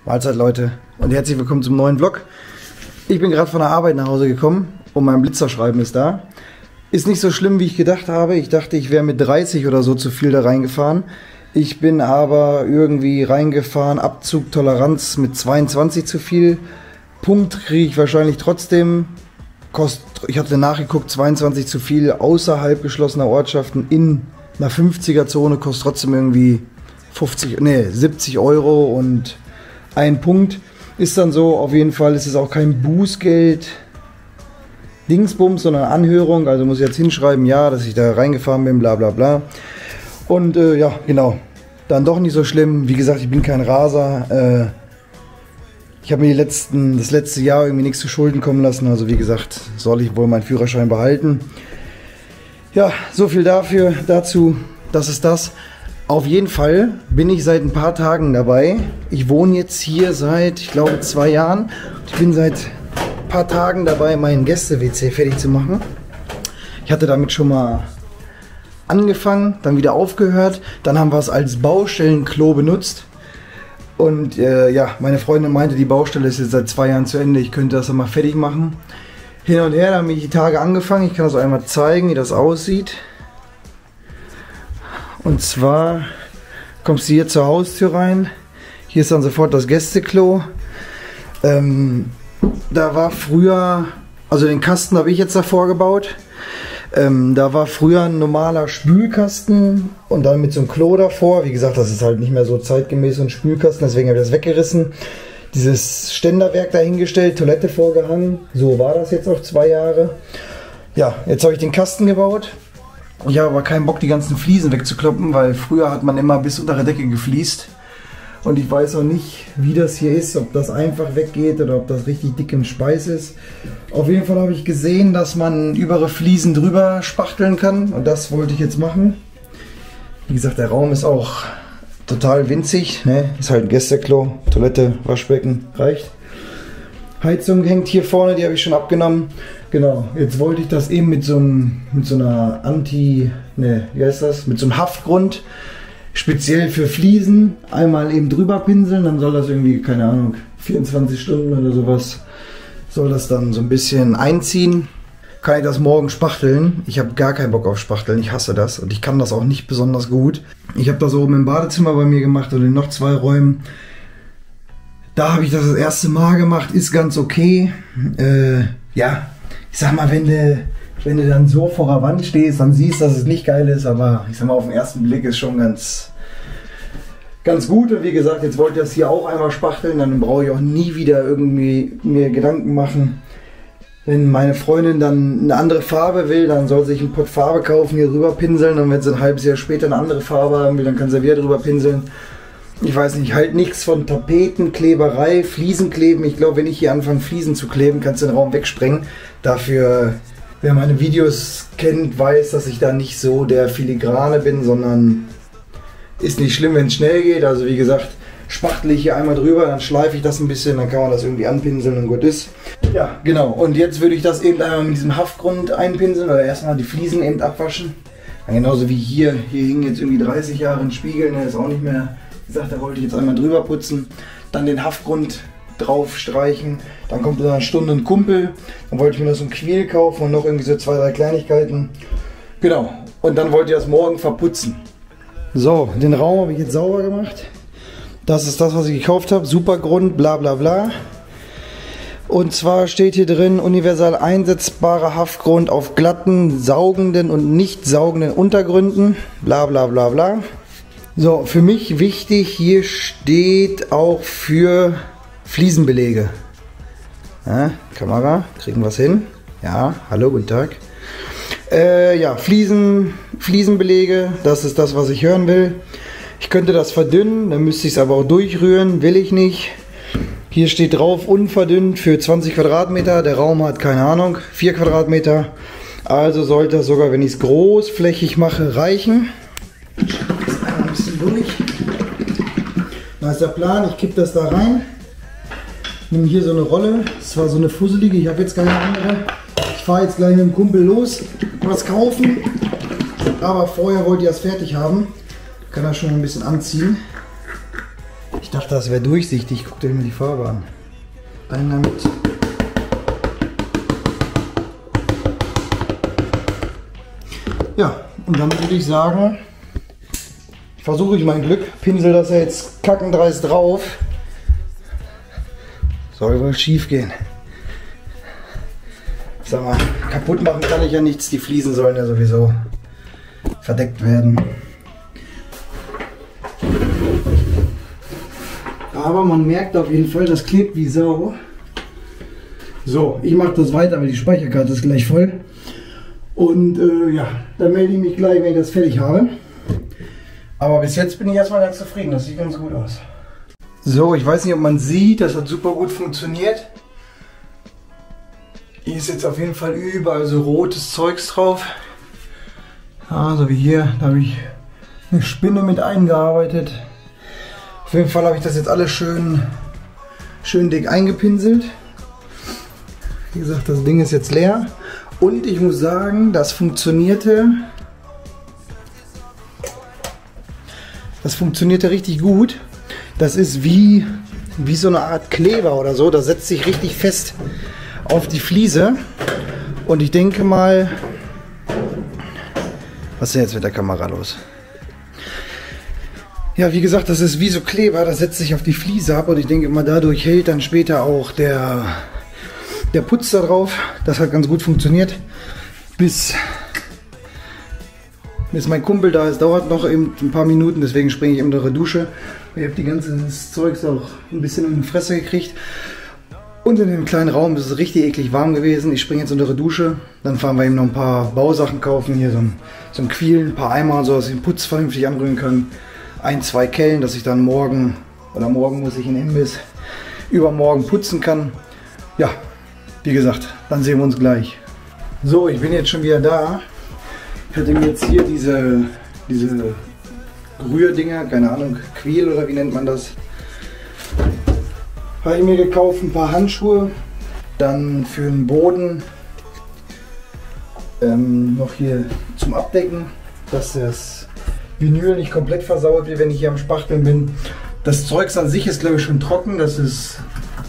Mahlzeit Leute und herzlich willkommen zum neuen Vlog. Ich bin gerade von der Arbeit nach Hause gekommen und mein Blitzerschreiben ist da. Ist nicht so schlimm, wie ich gedacht habe. Ich dachte, ich wäre mit 30 oder so zu viel da reingefahren. Ich bin aber irgendwie reingefahren, Abzug Toleranz mit 22 zu viel. Punkt kriege ich wahrscheinlich trotzdem. Ich hatte nachgeguckt, 22 zu viel außerhalb geschlossener Ortschaften in einer 50er Zone kostet trotzdem irgendwie 70 Euro und ein Punkt ist dann so. Auf jeden Fall ist es auch kein Bußgeld Dingsbums, sondern Anhörung. Also muss ich jetzt hinschreiben, ja, dass ich da reingefahren bin, bla bla bla. Und ja, genau. Dann doch nicht so schlimm. Wie gesagt, ich bin kein Raser. Ich habe mir das letzte Jahr irgendwie nichts zu Schulden kommen lassen. Also wie gesagt, soll ich wohl meinen Führerschein behalten. Ja, so viel dazu. Das ist das. Auf jeden Fall bin ich seit ein paar Tagen dabei. Ich wohne jetzt hier seit, ich glaube, 2 Jahren. Ich bin seit ein paar Tagen dabei, meinen Gäste-WC fertig zu machen. Ich hatte damit schon mal angefangen, dann wieder aufgehört. Dann haben wir es als Baustellenklo benutzt. Und ja, meine Freundin meinte, die Baustelle ist jetzt seit 2 Jahren zu Ende. Ich könnte das dann mal fertig machen. Hin und her, da habe ich die Tage angefangen. Ich kann das auch einmal zeigen, wie das aussieht. Und zwar kommst du hier zur Haustür rein. Hier ist dann sofort das Gästeklo. Da war früher, also den Kasten habe ich jetzt davor gebaut. Da war früher ein normaler Spülkasten und dann mit so einem Klo davor. Wie gesagt, das ist halt nicht mehr so zeitgemäß so ein Spülkasten, deswegen habe ich das weggerissen. Dieses Ständerwerk dahingestellt, Toilette vorgehangen. So war das jetzt auch 2 Jahre. Ja, jetzt habe ich den Kasten gebaut. Ich habe aber keinen Bock, die ganzen Fliesen wegzukloppen, weil früher hat man immer bis unter der Decke gefliest. Und ich weiß auch nicht, wie das hier ist, ob das einfach weggeht oder ob das richtig dick im Speis ist. Auf jeden Fall habe ich gesehen, dass man übere Fliesen drüber spachteln kann und das wollte ich jetzt machen. Wie gesagt, der Raum ist auch total winzig, ne? Ist halt ein Gästeklo, Toilette, Waschbecken, reicht. Heizung hängt hier vorne, die habe ich schon abgenommen. Genau, jetzt wollte ich das eben mit so einer mit so einem Haftgrund, speziell für Fliesen, einmal eben drüber pinseln, dann soll das irgendwie, keine Ahnung, 24 Stunden oder sowas, soll das dann so ein bisschen einziehen. Kann ich das morgen spachteln? Ich habe gar keinen Bock auf Spachteln, ich hasse das und ich kann das auch nicht besonders gut. Ich habe das oben im Badezimmer bei mir gemacht und in noch 2 Räumen. Da habe ich das erste Mal gemacht, ist ganz okay. Ja, ich sag mal, wenn du dann so vor der Wand stehst, dann siehst du, dass es nicht geil ist, aber ich sag mal, auf den ersten Blick ist schon ganz gut. Und wie gesagt, jetzt wollte ich das hier auch einmal spachteln, dann brauche ich auch nie wieder irgendwie mir Gedanken machen. Wenn meine Freundin dann eine andere Farbe will, dann soll sie sich einen Pott Farbe kaufen, hier rüber pinseln, und wenn sie ein halbes Jahr später eine andere Farbe haben will, dann kann sie wieder drüber pinseln. Ich weiß nicht, halt nichts von Tapeten, Kleberei, Fliesen kleben. Ich glaube, wenn ich hier anfange, Fliesen zu kleben, kannst du den Raum wegsprengen. Dafür, wer meine Videos kennt, weiß, dass ich da nicht so der Filigrane bin, sondern ist nicht schlimm, wenn es schnell geht. Also wie gesagt, spachtle ich hier einmal drüber, dann schleife ich das ein bisschen, dann kann man das irgendwie anpinseln und gut ist. Ja, genau. Und jetzt würde ich das eben einmal mit diesem Haftgrund einpinseln oder erstmal die Fliesen eben abwaschen. Ja, genauso wie hier hing jetzt irgendwie 30 Jahre ein Spiegel, der ist auch nicht mehr. Wie gesagt, da wollte ich jetzt einmal drüber putzen, dann den Haftgrund drauf streichen, dann kommt in einer Stunde ein Kumpel, dann wollte ich mir noch so ein Quiel kaufen und noch irgendwie so 2, 3 Kleinigkeiten. Genau, und dann wollte ich das morgen verputzen. So, den Raum habe ich jetzt sauber gemacht. Das ist das, was ich gekauft habe, Supergrund, bla bla bla. Und zwar steht hier drin, universal einsetzbarer Haftgrund auf glatten, saugenden und nicht saugenden Untergründen, bla bla bla bla. So, für mich wichtig, hier steht auch für Fliesenbelege. Ja, Kamera, kriegen wir es hin? Ja, hallo, guten Tag. Ja, Fliesenbelege, das ist das, was ich hören will. Ich könnte das verdünnen, dann müsste ich es aber auch durchrühren, will ich nicht. Hier steht drauf, unverdünnt für 20 Quadratmeter. Der Raum hat, keine Ahnung, 4 Quadratmeter. Also sollte das sogar, wenn ich es großflächig mache, reichen. Durch. Da ist der Plan, ich kippe das da rein, nehme hier so eine Rolle, das war so eine fusselige, ich habe jetzt keine andere. Ich fahre jetzt gleich mit dem Kumpel los, was kaufen, aber vorher wollte ich das fertig haben. Kann das schon ein bisschen anziehen. Ich dachte, das wäre durchsichtig. Guck dir mal die Farbe an. Dynamit. Ja, und dann würde ich sagen, versuche ich mein Glück. Pinsel das ja jetzt kackendreist drauf. Soll wohl schief gehen. Sag mal, kaputt machen kann ich ja nichts. Die Fliesen sollen ja sowieso verdeckt werden. Aber man merkt auf jeden Fall, das klebt wie Sau. So, ich mache das weiter, weil die Speicherkarte ist gleich voll. Und ja, dann melde ich mich gleich, wenn ich das fertig habe. Aber bis jetzt bin ich erstmal ganz zufrieden. Das sieht ganz gut aus. So, ich weiß nicht, ob man sieht, das hat super gut funktioniert. Hier ist jetzt auf jeden Fall überall so rotes Zeugs drauf. Ja, so wie hier, da habe ich eine Spinne mit eingearbeitet. Auf jeden Fall habe ich das jetzt alles schön dick eingepinselt. Wie gesagt, das Ding ist jetzt leer. Und ich muss sagen, das funktionierte richtig gut. Das ist wie so eine Art Kleber oder so. Das setzt sich richtig fest auf die Fliese. Und ich denke mal... Was ist denn jetzt mit der Kamera los? Ja, wie gesagt, das ist wie so Kleber. Das setzt sich auf die Fliese ab. Und ich denke mal, dadurch hält dann später auch der Putz da drauf. Das hat ganz gut funktioniert. Bis mein Kumpel da ist, dauert noch eben ein paar Minuten, deswegen springe ich in die Dusche. Ich habe die ganze Zeugs auch ein bisschen in die Fresse gekriegt. Und in dem kleinen Raum ist es richtig eklig warm gewesen. Ich springe jetzt unter die Dusche. Dann fahren wir eben noch ein paar Bausachen kaufen. Hier so ein Quiel, ein paar Eimer und so, dass ich den Putz vernünftig anrühren kann. 1, 2 Kellen, dass ich dann morgen muss ich in den Imbiss, übermorgen putzen kann. Ja, wie gesagt, dann sehen wir uns gleich. So, ich bin jetzt schon wieder da. Ich hatte mir jetzt hier diese Rührdinger, keine Ahnung, Quiel oder wie nennt man das, habe ich mir gekauft. Ein paar Handschuhe, dann für den Boden noch hier zum Abdecken, dass das Vinyl nicht komplett versaut wird, wenn ich hier am Spachteln bin. Das Zeugs an sich ist, glaube ich, schon trocken. Das ist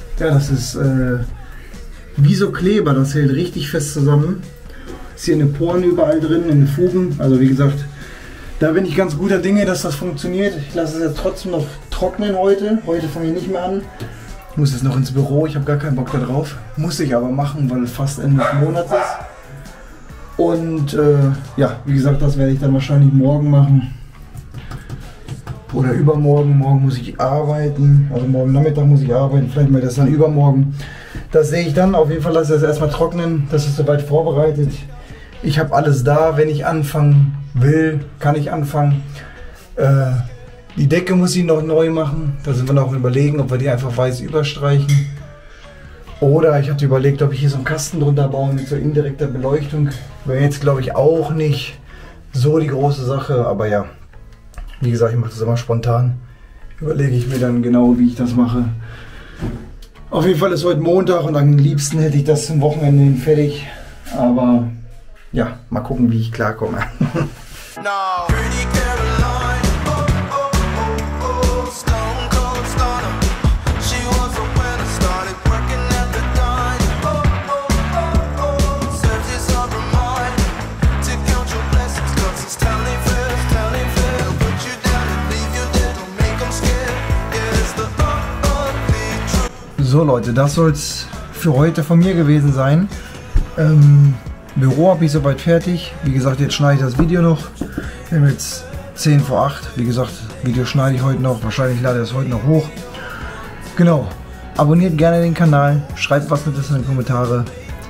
wie so Kleber, das hält richtig fest zusammen. Ist hier eine Poren überall drin, in den Fugen. Also wie gesagt, da bin ich ganz guter Dinge, dass das funktioniert. Ich lasse es jetzt trotzdem noch trocknen heute. Heute fange ich nicht mehr an. Ich muss jetzt noch ins Büro, ich habe gar keinen Bock da drauf. Muss ich aber machen, weil fast Ende des Monats ist. Und ja, wie gesagt, das werde ich dann wahrscheinlich morgen machen. Oder übermorgen. Morgen muss ich arbeiten. Also morgen Nachmittag muss ich arbeiten. Vielleicht mal das dann übermorgen. Das sehe ich dann. Auf jeden Fall lasse ich das erstmal trocknen. Das ist soweit vorbereitet. Ich habe alles da. Wenn ich anfangen will, kann ich anfangen. Die Decke muss ich noch neu machen. Da sind wir noch überlegen, ob wir die einfach weiß überstreichen. Oder ich hatte überlegt, ob ich hier so einen Kasten drunter baue mit so indirekter Beleuchtung. Wäre jetzt, glaube ich, auch nicht so die große Sache. Aber ja, wie gesagt, ich mache das immer spontan. Überlege ich mir dann genau, wie ich das mache. Auf jeden Fall ist heute Montag und am liebsten hätte ich das zum Wochenende hin fertig. Aber ja, mal gucken, wie ich klarkomme. So Leute, das soll es für heute von mir gewesen sein. Büro habe ich soweit fertig. Wie gesagt, jetzt schneide ich das Video noch. Wir haben jetzt 10 vor 8. Wie gesagt, Video schneide ich heute noch. Wahrscheinlich lade ich das heute noch hoch. Genau. Abonniert gerne den Kanal. Schreibt was Nettes in die Kommentare.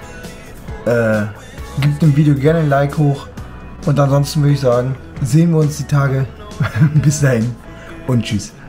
Gebt dem Video gerne ein Like hoch. Und ansonsten würde ich sagen, sehen wir uns die Tage. Bis dahin und tschüss.